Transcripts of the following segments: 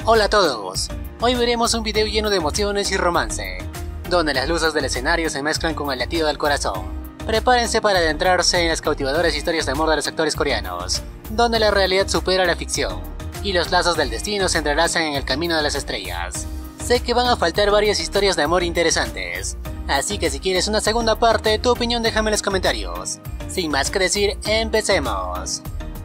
Hola a todos, hoy veremos un video lleno de emociones y romance, donde las luces del escenario se mezclan con el latido del corazón. Prepárense para adentrarse en las cautivadoras historias de amor de los actores coreanos, donde la realidad supera la ficción, y los lazos del destino se entrelazan en el camino de las estrellas. Sé que van a faltar varias historias de amor interesantes, así que si quieres una segunda parte, tu opinión déjame en los comentarios. Sin más que decir, empecemos.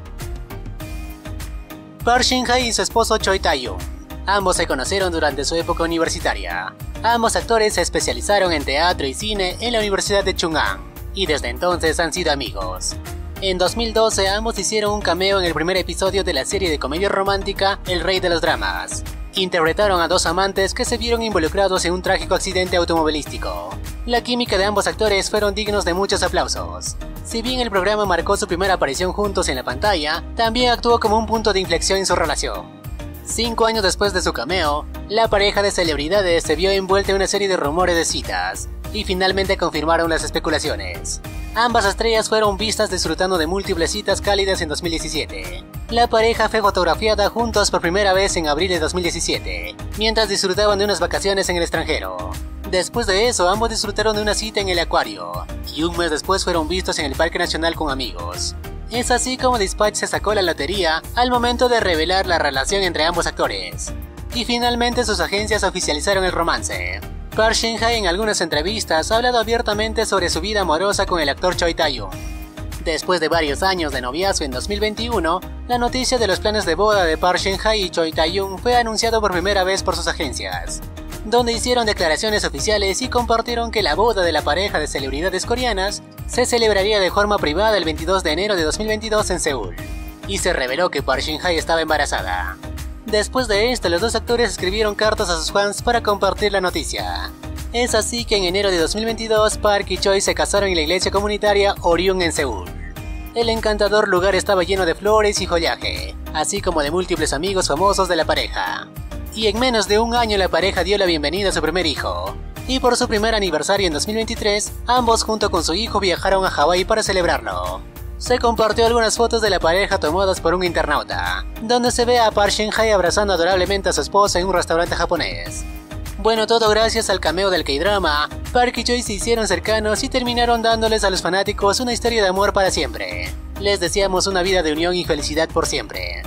Park Shin-hye y su esposo Choi Tae-yoon. Ambos se conocieron durante su época universitaria. Ambos actores se especializaron en teatro y cine en la Universidad de Chung'an, y desde entonces han sido amigos. En 2012 ambos hicieron un cameo en el primer episodio de la serie de comedia romántica El Rey de los Dramas. Interpretaron a dos amantes que se vieron involucrados en un trágico accidente automovilístico. La química de ambos actores fueron dignos de muchos aplausos. Si bien el programa marcó su primera aparición juntos en la pantalla, también actuó como un punto de inflexión en su relación. 5 años después de su cameo, la pareja de celebridades se vio envuelta en una serie de rumores de citas, y finalmente confirmaron las especulaciones. Ambas estrellas fueron vistas disfrutando de múltiples citas cálidas en 2017. La pareja fue fotografiada juntos por primera vez en abril de 2017, mientras disfrutaban de unas vacaciones en el extranjero. Después de eso, ambos disfrutaron de una cita en el acuario, y un mes después fueron vistos en el Parque Nacional con amigos. Es así como Dispatch se sacó la lotería al momento de revelar la relación entre ambos actores. Y finalmente sus agencias oficializaron el romance. Park Shin-hye en algunas entrevistas ha hablado abiertamente sobre su vida amorosa con el actor Choi Tae-yoon. Después de varios años de noviazgo en 2021, la noticia de los planes de boda de Park Shin-hye y Choi Tae-yoon fue anunciado por primera vez por sus agencias, donde hicieron declaraciones oficiales y compartieron que la boda de la pareja de celebridades coreanas se celebraría de forma privada el 22 de enero de 2022 en Seúl, y se reveló que Park Shin-hye estaba embarazada. Después de esto, los dos actores escribieron cartas a sus fans para compartir la noticia. Es así que en enero de 2022, Park y Choi se casaron en la iglesia comunitaria Orion en Seúl. El encantador lugar estaba lleno de flores y follaje, así como de múltiples amigos famosos de la pareja. Y en menos de un año la pareja dio la bienvenida a su primer hijo. Y por su primer aniversario en 2023, ambos junto con su hijo viajaron a Hawái para celebrarlo. Se compartió algunas fotos de la pareja tomadas por un internauta, donde se ve a Park Shin-hye abrazando adorablemente a su esposa en un restaurante japonés. Bueno, todo gracias al cameo del K-drama, Park y Choi se hicieron cercanos y terminaron dándoles a los fanáticos una historia de amor para siempre. Les deseamos una vida de unión y felicidad por siempre.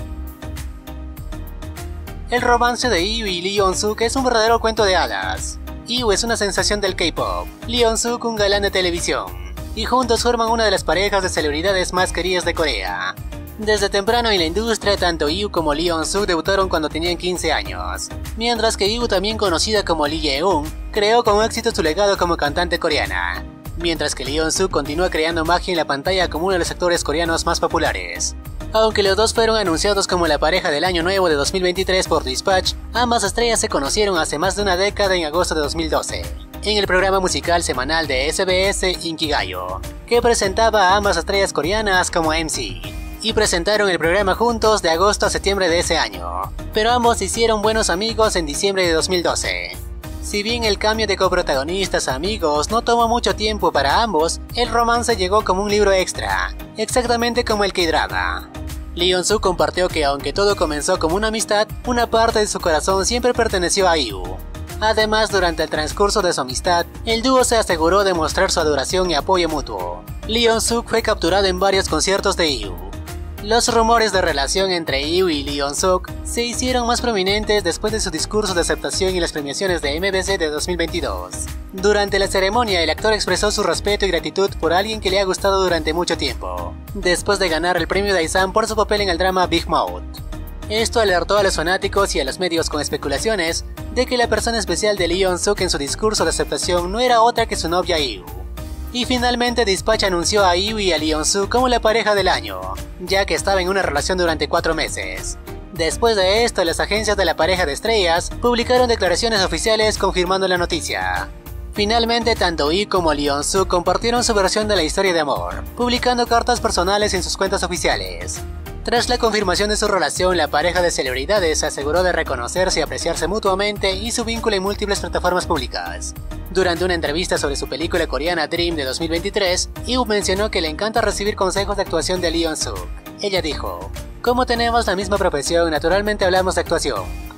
El romance de IU y Lee Yeon-suk es un verdadero cuento de hadas. IU es una sensación del K-pop, Lee Yeon-suk un galán de televisión, y juntos forman una de las parejas de celebridades más queridas de Corea. Desde temprano en la industria, tanto IU como Lee Yeon-suk debutaron cuando tenían 15 años, mientras que IU, también conocida como Lee Jae-eun, creó con éxito su legado como cantante coreana, mientras que Lee Yeon-suk continúa creando magia en la pantalla como uno de los actores coreanos más populares. Aunque los dos fueron anunciados como la pareja del año nuevo de 2023 por Dispatch, ambas estrellas se conocieron hace más de una década en agosto de 2012, en el programa musical semanal de SBS Inkigayo, que presentaba a ambas estrellas coreanas como MC, y presentaron el programa juntos de agosto a septiembre de ese año, pero ambos se hicieron buenos amigos en diciembre de 2012. Si bien el cambio de coprotagonistas a amigos no tomó mucho tiempo para ambos, el romance llegó como un libro extra, exactamente como el K-drama. Lee Yeon-suk compartió que aunque todo comenzó como una amistad, una parte de su corazón siempre perteneció a IU. Además, durante el transcurso de su amistad, el dúo se aseguró de mostrar su adoración y apoyo mutuo. Lee Yeon-suk fue capturado en varios conciertos de IU. Los rumores de relación entre IU y Lee Yeon-suk se hicieron más prominentes después de su discurso de aceptación en las premiaciones de MBC de 2022. Durante la ceremonia, el actor expresó su respeto y gratitud por alguien que le ha gustado durante mucho tiempo, después de ganar el premio Daesan por su papel en el drama Big Mouth. Esto alertó a los fanáticos y a los medios con especulaciones de que la persona especial de Lee Yeon-suk en su discurso de aceptación no era otra que su novia IU. Y finalmente Dispatch anunció a IU y a Lee Yeon-suk como la pareja del año, ya que estaba en una relación durante 4 meses. Después de esto, las agencias de la pareja de estrellas publicaron declaraciones oficiales confirmando la noticia. Finalmente, tanto IU como Lee Yeon-suk compartieron su versión de la historia de amor, publicando cartas personales en sus cuentas oficiales. Tras la confirmación de su relación, la pareja de celebridades se aseguró de reconocerse y apreciarse mutuamente y su vínculo en múltiples plataformas públicas. Durante una entrevista sobre su película coreana Dream de 2023, IU mencionó que le encanta recibir consejos de actuación de Lee Yeon-suk. Ella dijo: "Como tenemos la misma profesión, naturalmente hablamos de actuación.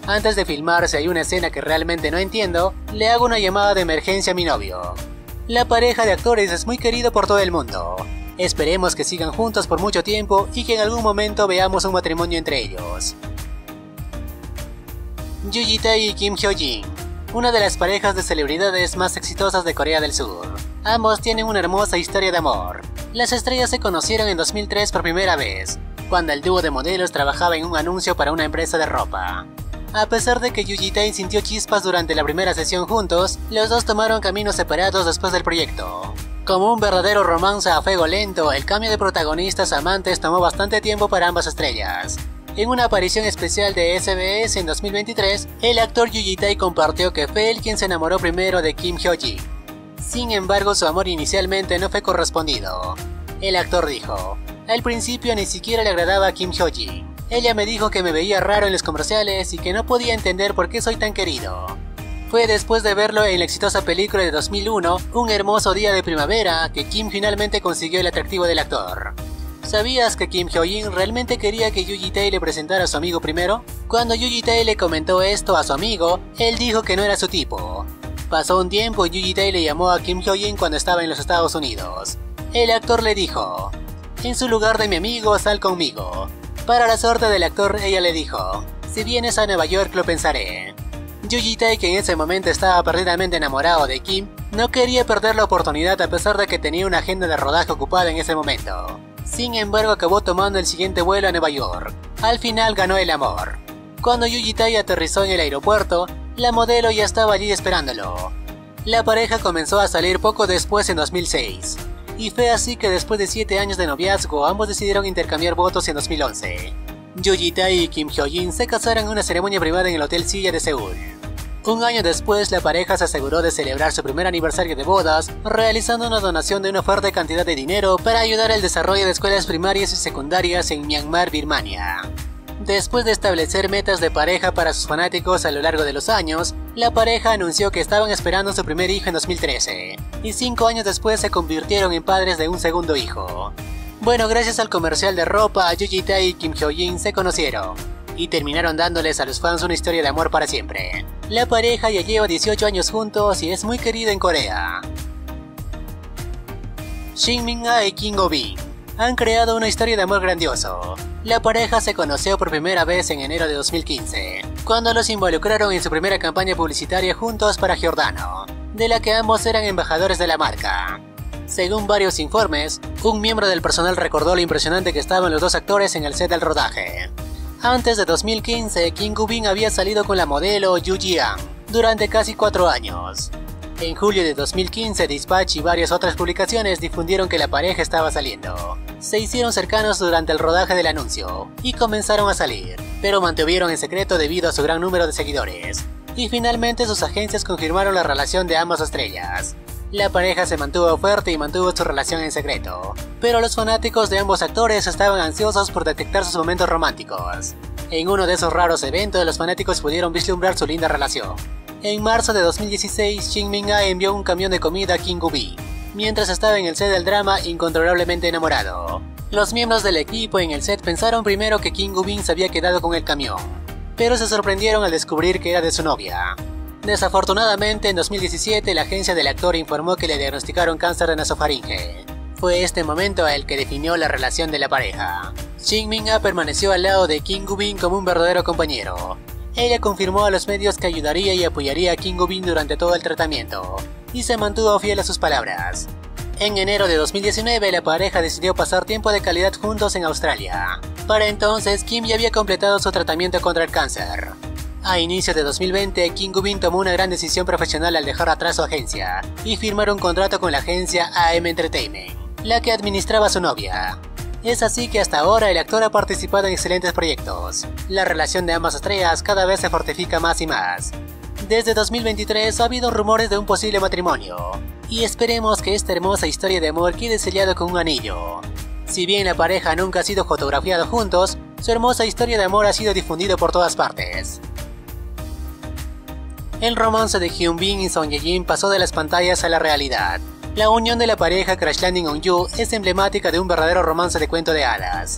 Antes de filmar, si hay una escena que realmente no entiendo, le hago una llamada de emergencia a mi novio. La pareja de actores es muy querido por todo el mundo. Esperemos que sigan juntos por mucho tiempo y que en algún momento veamos un matrimonio entre ellos. Yoo Ji-tae y Kim Hyo-jin, una de las parejas de celebridades más exitosas de Corea del Sur. Ambos tienen una hermosa historia de amor. Las estrellas se conocieron en 2003 por primera vez, cuando el dúo de modelos trabajaba en un anuncio para una empresa de ropa. A pesar de que Yoo Ji-tae sintió chispas durante la primera sesión juntos, los dos tomaron caminos separados después del proyecto. Como un verdadero romance a fuego lento, el cambio de protagonistas a amantes tomó bastante tiempo para ambas estrellas. En una aparición especial de SBS en 2023, el actor Yoo Ji-tae compartió que fue él quien se enamoró primero de Kim Hyo-jin. Sin embargo, su amor inicialmente no fue correspondido. El actor dijo: "Al principio ni siquiera le agradaba a Kim Hyo-jin. Ella me dijo que me veía raro en los comerciales y que no podía entender por qué soy tan querido". Fue después de verlo en la exitosa película de 2001, Un hermoso día de primavera, que Kim finalmente consiguió el atractivo del actor. ¿Sabías que Kim Hyo-jin realmente quería que Yoo Ji-tae le presentara a su amigo primero? Cuando Yoo Ji-tae le comentó esto a su amigo, él dijo que no era su tipo. Pasó un tiempo y Yoo Ji-tae le llamó a Kim Hyo-jin cuando estaba en los Estados Unidos. El actor le dijo: "En su lugar de mi amigo, sal conmigo". Para la suerte del actor, ella le dijo: "Si vienes a Nueva York lo pensaré". Yoo Ji-tae, que en ese momento estaba perdidamente enamorado de Kim, no quería perder la oportunidad a pesar de que tenía una agenda de rodaje ocupada en ese momento. Sin embargo, acabó tomando el siguiente vuelo a Nueva York. Al final ganó el amor. Cuando Yoo Ji-tae aterrizó en el aeropuerto, la modelo ya estaba allí esperándolo. La pareja comenzó a salir poco después en 2006. Y fue así que después de 7 años de noviazgo, ambos decidieron intercambiar votos en 2011. Yoo Ji-tae y Kim Hyo-jin se casaron en una ceremonia privada en el Hotel Silla de Seúl. Un año después, la pareja se aseguró de celebrar su primer aniversario de bodas, realizando una donación de una fuerte cantidad de dinero para ayudar al desarrollo de escuelas primarias y secundarias en Myanmar, Birmania. Después de establecer metas de pareja para sus fanáticos a lo largo de los años, la pareja anunció que estaban esperando su primer hijo en 2013, y 5 años después se convirtieron en padres de un segundo hijo. Bueno, gracias al comercial de ropa, Yoo Ji-tae y Kim Hyo-jin se conocieron, y terminaron dándoles a los fans una historia de amor para siempre. La pareja ya lleva 18 años juntos y es muy querida en Corea. Shin Min-ah y Kim Go-bin han creado una historia de amor grandioso. La pareja se conoció por primera vez en enero de 2015, cuando los involucraron en su primera campaña publicitaria juntos para Giordano, de la que ambos eran embajadores de la marca. Según varios informes, un miembro del personal recordó lo impresionante que estaban los dos actores en el set del rodaje. Antes de 2015, Kim Go-bin había salido con la modelo Yoo Ji-an durante casi 4 años. En julio de 2015, Dispatch y varias otras publicaciones difundieron que la pareja estaba saliendo. Se hicieron cercanos durante el rodaje del anuncio y comenzaron a salir, pero mantuvieron en secreto debido a su gran número de seguidores. Y finalmente sus agencias confirmaron la relación de ambas estrellas. La pareja se mantuvo fuerte y mantuvo su relación en secreto, pero los fanáticos de ambos actores estaban ansiosos por detectar sus momentos románticos. En uno de esos raros eventos, los fanáticos pudieron vislumbrar su linda relación. En marzo de 2016, Shin Min-ah envió un camión de comida a Kim Go-bin, mientras estaba en el set del drama Incontrolablemente enamorado. Los miembros del equipo en el set pensaron primero que Kim Go-bin se había quedado con el camión, pero se sorprendieron al descubrir que era de su novia. Desafortunadamente, en 2017, la agencia del actor informó que le diagnosticaron cáncer de nasofaringe. Fue este momento el que definió la relación de la pareja. Shin Min-ah permaneció al lado de Kim Go-bin como un verdadero compañero. Ella confirmó a los medios que ayudaría y apoyaría a Kim Go-bin durante todo el tratamiento, y se mantuvo fiel a sus palabras. En enero de 2019, la pareja decidió pasar tiempo de calidad juntos en Australia. Para entonces, Kim ya había completado su tratamiento contra el cáncer. A inicios de 2020, Kim Go-bin tomó una gran decisión profesional al dejar atrás su agencia y firmar un contrato con la agencia AM Entertainment, la que administraba a su novia. Es así que hasta ahora el actor ha participado en excelentes proyectos. La relación de ambas estrellas cada vez se fortifica más y más. Desde 2023 ha habido rumores de un posible matrimonio, y esperemos que esta hermosa historia de amor quede sellado con un anillo. Si bien la pareja nunca ha sido fotografiada juntos, su hermosa historia de amor ha sido difundida por todas partes. El romance de Hyun Bin y Song Ye-jin pasó de las pantallas a la realidad. La unión de la pareja Crash Landing on You es emblemática de un verdadero romance de cuento de hadas.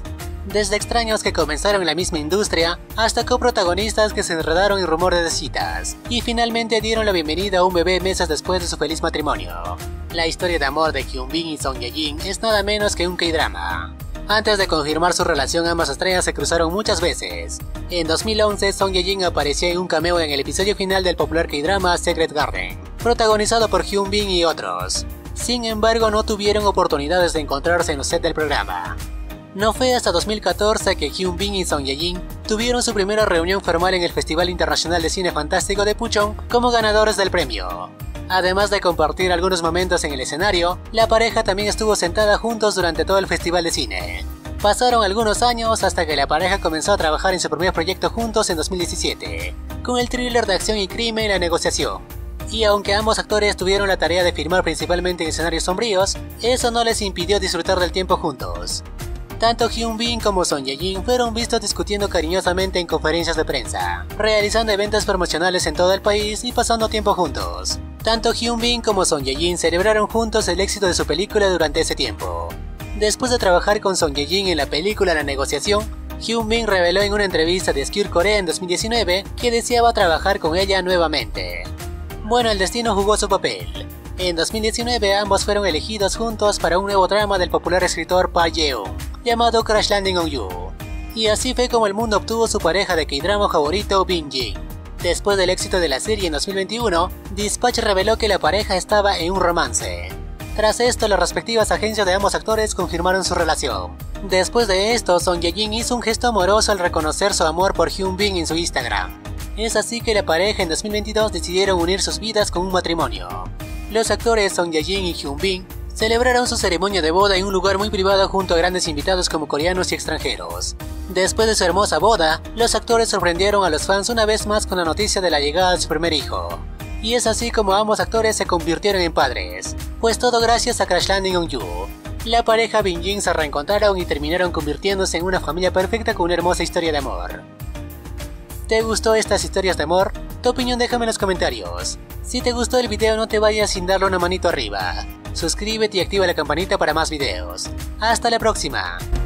Desde extraños que comenzaron en la misma industria, hasta coprotagonistas que se enredaron en rumores de citas, y finalmente dieron la bienvenida a un bebé meses después de su feliz matrimonio. La historia de amor de Hyun Bin y Son Ye-jin es nada menos que un K-drama. Antes de confirmar su relación, ambas estrellas se cruzaron muchas veces. En 2011, Son Ye-jin apareció en un cameo en el episodio final del popular K-drama Secret Garden, protagonizado por Hyun Bin y otros. Sin embargo, no tuvieron oportunidades de encontrarse en los sets del programa. No fue hasta 2014 que Hyun Bin y Son Ye-jin tuvieron su primera reunión formal en el Festival Internacional de Cine Fantástico de Puchón como ganadores del premio. Además de compartir algunos momentos en el escenario, la pareja también estuvo sentada juntos durante todo el festival de cine. Pasaron algunos años hasta que la pareja comenzó a trabajar en su primer proyecto juntos en 2017, con el thriller de acción y crimen La Negociación. Y aunque ambos actores tuvieron la tarea de filmar principalmente en escenarios sombríos, eso no les impidió disfrutar del tiempo juntos. Tanto Hyun Bin como Son Ye-jin fueron vistos discutiendo cariñosamente en conferencias de prensa, realizando eventos promocionales en todo el país y pasando tiempo juntos. Tanto Hyun Bin como Son Ye-jin celebraron juntos el éxito de su película durante ese tiempo. Después de trabajar con Son Ye-jin en la película La Negociación, Hyun Bin reveló en una entrevista de Skewed Korea en 2019 que deseaba trabajar con ella nuevamente. Bueno, el destino jugó su papel. En 2019 ambos fueron elegidos juntos para un nuevo drama del popular escritor Park Ye-eun, llamado Crash Landing on You. Y así fue como el mundo obtuvo su pareja de K-drama favorito, Bin Jin. Después del éxito de la serie en 2021, Dispatch reveló que la pareja estaba en un romance. Tras esto, las respectivas agencias de ambos actores confirmaron su relación. Después de esto, Son Ye-jin hizo un gesto amoroso al reconocer su amor por Hyun Bin en su Instagram. Es así que la pareja en 2022 decidieron unir sus vidas con un matrimonio. Los actores Son Ye-jin y Hyun Bin celebraron su ceremonia de boda en un lugar muy privado junto a grandes invitados como coreanos y extranjeros. Después de su hermosa boda, los actores sorprendieron a los fans una vez más con la noticia de la llegada de su primer hijo. Y es así como ambos actores se convirtieron en padres, pues todo gracias a Crash Landing on You. La pareja Bin Jin se reencontraron y terminaron convirtiéndose en una familia perfecta con una hermosa historia de amor. ¿Te gustó estas historias de amor? Tu opinión déjame en los comentarios. Si te gustó el video no te vayas sin darle una manito arriba. Suscríbete y activa la campanita para más videos. ¡Hasta la próxima!